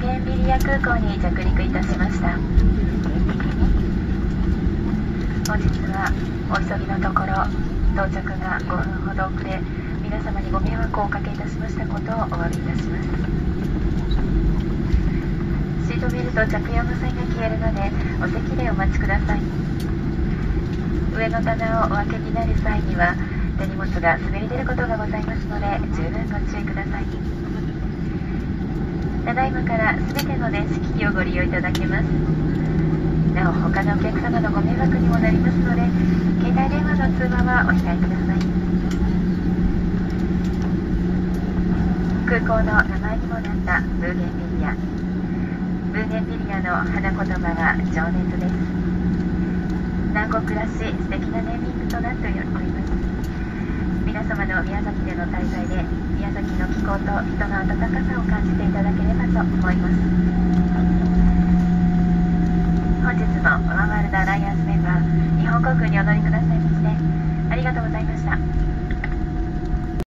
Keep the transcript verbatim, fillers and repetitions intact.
ゲンビリア空港に着陸いたしました。本日はお急ぎのところ到着がごふんほど遅れ、皆様にご迷惑をおかけいたしましたことをお詫びいたします。シートベルト着用の際が消えるのでお席でお待ちください。上の棚をお開けになる際には手荷物が滑り出ることがございますので十分ご注意ください。ただいまからすべての電子機器をご利用いただけます。なお他のお客様のご迷惑にもなりますので携帯電話の通話はお控えください。空港の名前にもなったブーゲンビリア。ブーゲンビリアの花言葉は情熱です。南国らしい素敵なネーミングとなっております。皆様の宮崎での滞在で宮崎の気候と人の温かさを感じていただければと思います。本日もワンワールドアライアンスメンバー日本航空にお乗りくださいましてありがとうございました。